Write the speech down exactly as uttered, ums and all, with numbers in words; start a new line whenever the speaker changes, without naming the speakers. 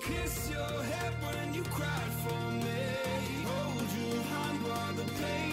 Kiss your head when you cried for me. Hold your hand while the pain